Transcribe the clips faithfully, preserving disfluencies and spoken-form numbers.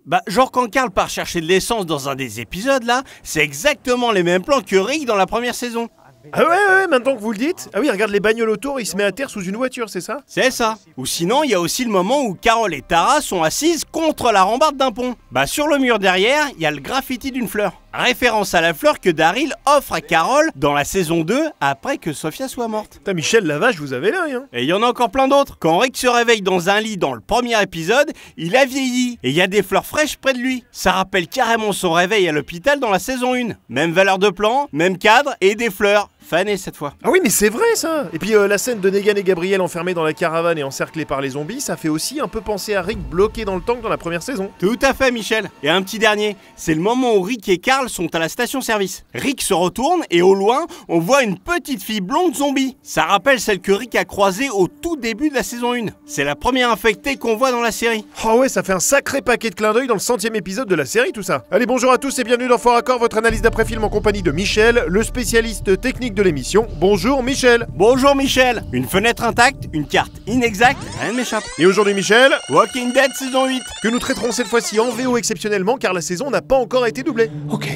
Bah genre quand Carl part chercher de l'essence dans un des épisodes là, c'est exactement les mêmes plans que Rick dans la première saison. Ah ouais, ouais, maintenant que vous le dites. Ah oui, regarde les bagnoles autour, il se met à terre sous une voiture, c'est ça? C'est ça. Ou sinon, il y a aussi le moment où Carol et Tara sont assises contre la rambarde d'un pont. Bah sur le mur derrière, il y a le graffiti d'une fleur. Référence à la fleur que Daryl offre à Carol dans la saison deux après que Sophia soit morte. Putain, Michel, la vache, vous avez l'œil, hein. Et il y en a encore plein d'autres. Quand Rick se réveille dans un lit dans le premier épisode, il a vieilli et il y a des fleurs fraîches près de lui. Ça rappelle carrément son réveil à l'hôpital dans la saison un. Même valeur de plan, même cadre et des fleurs. Fanées cette fois. Ah oui, mais c'est vrai ça. Et puis euh, la scène de Negan et Gabriel enfermés dans la caravane et encerclés par les zombies, ça fait aussi un peu penser à Rick bloqué dans le tank dans la première saison. Tout à fait, Michel. Et un petit dernier, c'est le moment où Rick et Carl sont à la station-service. Rick se retourne et au loin, on voit une petite fille blonde zombie. Ça rappelle celle que Rick a croisée au tout début de la saison un. C'est la première infectée qu'on voit dans la série. Oh ouais, ça fait un sacré paquet de clins d'œil dans le centième épisode de la série tout ça. Allez, bonjour à tous et bienvenue dans Fort Accord, votre analyse d'après-film en compagnie de Michel, le spécialiste technique de l'émission. Bonjour Michel. Bonjour Michel. Une fenêtre intacte, une carte inexacte, rien ne m'échappe. Et aujourd'hui Michel, Walking Dead saison huit. Que nous traiterons cette fois-ci en V O exceptionnellement car la saison n'a pas encore été doublée. Ok.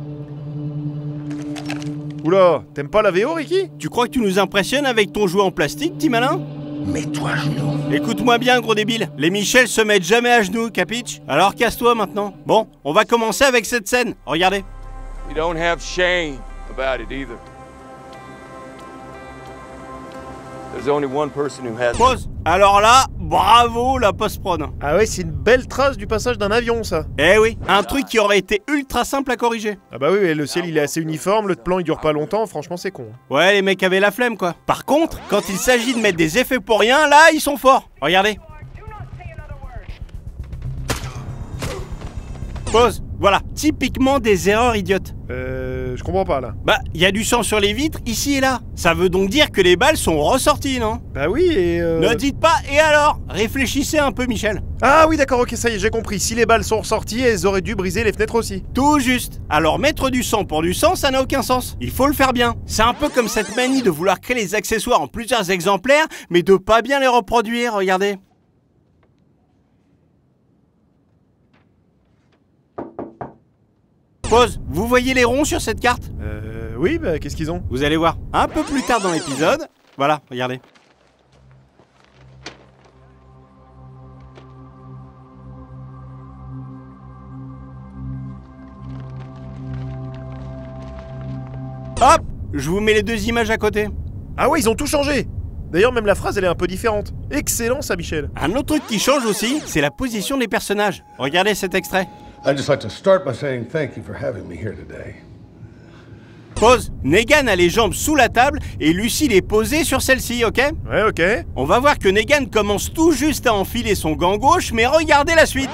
Oula, t'aimes pas la V O Ricky? Tu crois que tu nous impressionnes avec ton jouet en plastique, petit malin? Mets-toi à genoux. Écoute-moi bien, gros débile. Les Michel se mettent jamais à genoux, capiche? Alors casse-toi maintenant. Bon, on va commencer avec cette scène. Regardez. We don't have shame about it either. There's only one person who has. Pause. Alors là, bravo la post-prod. Ah ouais, c'est une belle trace du passage d'un avion ça. Eh oui, un truc qui aurait été ultra simple à corriger. Ah bah oui, le ciel il est assez uniforme, le plan il dure pas longtemps, franchement c'est con. Ouais, les mecs avaient la flemme quoi. Par contre, quand il s'agit de mettre des effets pour rien, là ils sont forts. Regardez. Pause. Voilà, typiquement des erreurs idiotes. Euh... Je comprends pas là. Bah, il y a du sang sur les vitres, ici et là. Ça veut donc dire que les balles sont ressorties, non? Bah oui, et euh... Ne dites pas « et alors ?» Réfléchissez un peu, Michel. Ah oui, d'accord, ok, ça y est, j'ai compris. Si les balles sont ressorties, elles auraient dû briser les fenêtres aussi. Tout juste. Alors mettre du sang pour du sang, ça n'a aucun sens. Il faut le faire bien. C'est un peu comme cette manie de vouloir créer les accessoires en plusieurs exemplaires, mais de pas bien les reproduire, regardez. Pause. Vous voyez les ronds sur cette carte? Euh... Oui, bah qu'est-ce qu'ils ont? Vous allez voir. Un peu plus tard dans l'épisode. Voilà, regardez. Hop! Je vous mets les deux images à côté. Ah ouais, ils ont tout changé. D'ailleurs, même la phrase, elle est un peu différente. Excellent ça, Michel. Un autre truc qui change aussi, c'est la position des personnages. Regardez cet extrait. I'd just like to start by saying thank you for having me here today. Pause. Negan a les jambes sous la table et Lucille est posée sur celle-ci, ok? Ouais, ok. On va voir que Negan commence tout juste à enfiler son gant gauche, mais regardez la suite.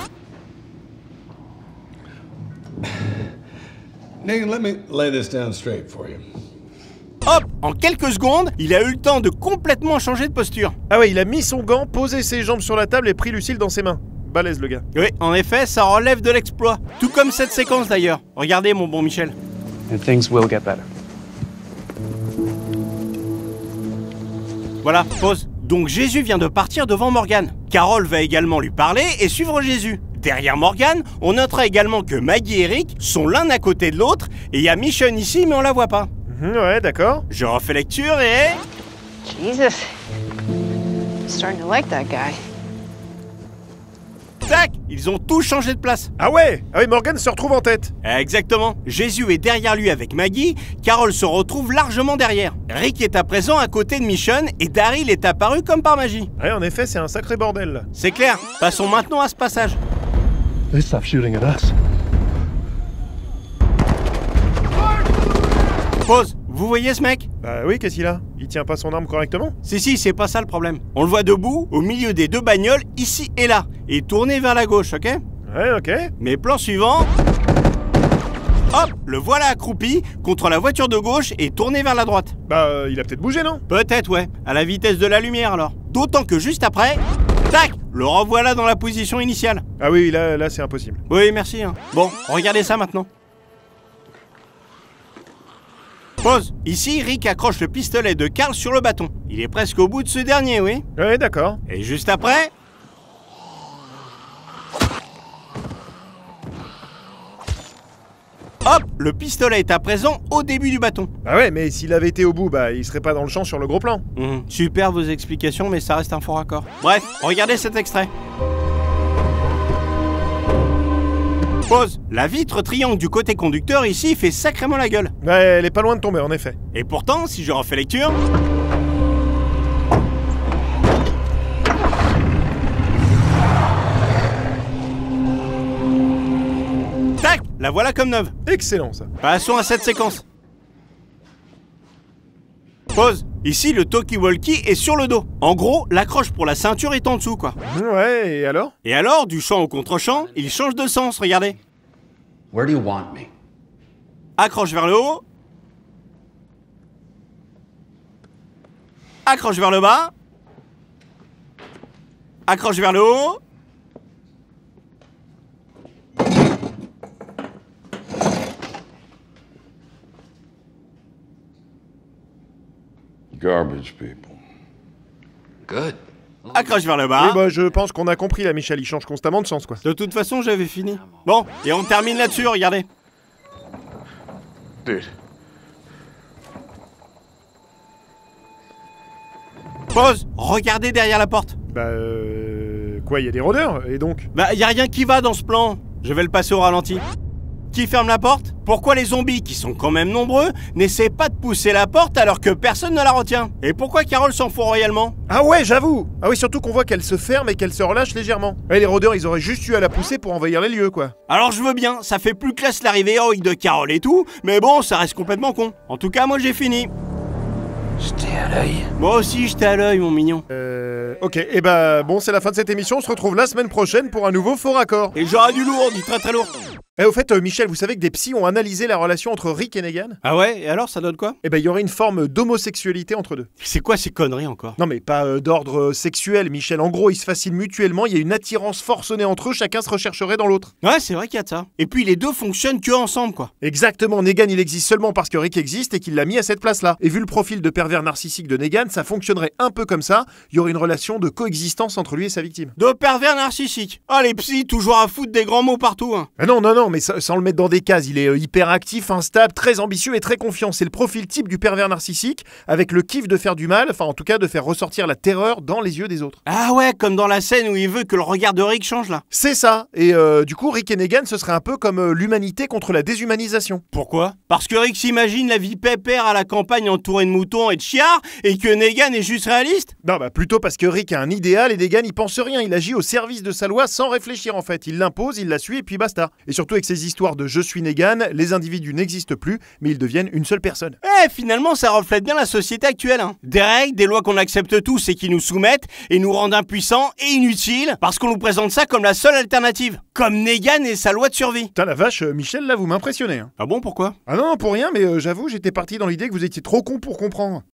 Negan, let me lay this down straight for you. Hop! En quelques secondes, il a eu le temps de complètement changer de posture. Ah ouais, il a mis son gant, posé ses jambes sur la table et pris Lucille dans ses mains. Balèze le gars. Oui, en effet, ça relève de l'exploit. Tout comme cette séquence d'ailleurs. Regardez mon bon Michel. And things will get better. Voilà, pause. Donc Jésus vient de partir devant Morgan. Carol va également lui parler et suivre Jésus. Derrière Morgan, on notera également que Maggie et Rick sont l'un à côté de l'autre et il y a Michonne ici mais on la voit pas. Mmh, ouais, d'accord. Je refais lecture et... Jesus. I'm starting to like that guy. Tac! Ils ont tous changé de place. Ah ouais! Ah oui, Morgan se retrouve en tête. Exactement. Jésus est derrière lui avec Maggie, Carol se retrouve largement derrière. Rick est à présent à côté de Michonne et Daryl est apparu comme par magie. Ouais, en effet, c'est un sacré bordel là. C'est clair. Passons maintenant à ce passage. They stopped shooting at us. Pause. Vous voyez ce mec? Bah oui, qu'est-ce qu'il a? Il tient pas son arme correctement? Si, si, c'est pas ça le problème. On le voit debout, au milieu des deux bagnoles, ici et là, et tourné vers la gauche, ok? Ouais, ok. Mais plan suivant... Hop, le voilà accroupi contre la voiture de gauche et tourné vers la droite. Bah, euh, il a peut-être bougé, non? Peut-être, ouais, à la vitesse de la lumière alors. D'autant que juste après... Tac! Le revoilà dans la position initiale. Ah oui, là, là c'est impossible. Oui, merci. Hein. Bon, regardez ça maintenant. Pause. Ici, Rick accroche le pistolet de Carl sur le bâton. Il est presque au bout de ce dernier, oui. Ouais, d'accord. Et juste après... hop, le pistolet est à présent au début du bâton. Bah ouais, mais s'il avait été au bout, bah il serait pas dans le champ sur le gros plan. Mmh. Super vos explications, mais ça reste un faux raccord. Bref, regardez cet extrait. Pause. La vitre triangle du côté conducteur ici fait sacrément la gueule. Ouais, elle est pas loin de tomber en effet. Et pourtant, si je refais lecture... Tac, la voilà comme neuve. Excellent ça. Passons à cette séquence. Pause. Ici, le talkie-walkie est sur le dos. En gros, l'accroche pour la ceinture est en dessous, quoi. Ouais, et alors? Et alors, du champ au contre-champ, il change de sens, regardez. Where do you want me? Accroche vers le haut. Accroche vers le bas. Accroche vers le haut. Garbage people. Good. Accroche vers le Oui, bas. bah je pense qu'on a compris, la Michel, il change constamment de sens quoi. De toute façon, j'avais fini. Bon, et on termine là-dessus, regardez. Dude. Pause. Regardez derrière la porte. Bah euh... Quoi, il y a des rôdeurs? Et donc? Bah, y a rien qui va dans ce plan. Je vais le passer au ralenti. Qui ferme la porte? Pourquoi les zombies, qui sont quand même nombreux, n'essaient pas de pousser la porte alors que personne ne la retient? Et pourquoi Carole s'en fout royalement? Ah ouais, j'avoue. Ah oui, surtout qu'on voit qu'elle se ferme et qu'elle se relâche légèrement. Ouais, les rôdeurs, ils auraient juste eu à la pousser pour envahir les lieux quoi. Alors je veux bien, ça fait plus classe l'arrivée héroïque de Carole et tout, mais bon, ça reste complètement con. En tout cas, moi j'ai fini. J'étais à l'œil. Moi aussi, j'étais à l'œil, mon mignon. Euh... Ok, et bah bon, c'est la fin de cette émission, on se retrouve la semaine prochaine pour un nouveau faux raccord. Et j'aurai du lourd, du très très lourd. Et au fait, euh, Michel, vous savez que des psys ont analysé la relation entre Rick et Negan? Ah ouais, et alors ça donne quoi? Eh ben, il y aurait une forme d'homosexualité entre deux. C'est quoi ces conneries encore? Non mais pas euh, d'ordre euh, sexuel, Michel. En gros, ils se fascinent mutuellement, il y a une attirance forcenée entre eux, chacun se rechercherait dans l'autre. Ouais, c'est vrai qu'il y a de ça. Et puis les deux fonctionnent que ensemble, quoi. Exactement, Negan il existe seulement parce que Rick existe et qu'il l'a mis à cette place-là. Et vu le profil de pervers narcissique de Negan, ça fonctionnerait un peu comme ça, il y aurait une relation de coexistence entre lui et sa victime. De pervers narcissique. Ah, les psys, toujours à foutre des grands mots partout, hein. Ah non, non, non, mais ça- sans le mettre dans des cases, il est euh, hyper actif, instable, très ambitieux et très confiant. C'est le profil type du pervers narcissique, avec le kiff de faire du mal, enfin en tout cas de faire ressortir la terreur dans les yeux des autres. Ah ouais, comme dans la scène où il veut que le regard de Rick change, là. C'est ça, et euh, du coup Rick et Negan ce serait un peu comme euh, l'humanité contre la déshumanisation. Pourquoi? Parce que Rick s'imagine la vie pépère à la campagne entourée de moutons et de chiards, et que Negan est juste réaliste? Non, bah plutôt parce que Rick a un idéal et Negan il pense rien, il agit au service de sa loi sans réfléchir en fait. Il l'impose, il la suit et puis basta. Et surtout avec ces histoires de je suis Negan, les individus n'existent plus, mais ils deviennent une seule personne. Eh, finalement, ça reflète bien la société actuelle, hein. Des règles, des lois qu'on accepte tous et qui nous soumettent, et nous rendent impuissants et inutiles, parce qu'on nous présente ça comme la seule alternative. Comme Negan et sa loi de survie. Putain la vache, euh, Michel là vous m'impressionnez. Hein. Ah bon, pourquoi? Ah non, non, pour rien, mais euh, j'avoue j'étais parti dans l'idée que vous étiez trop con pour comprendre.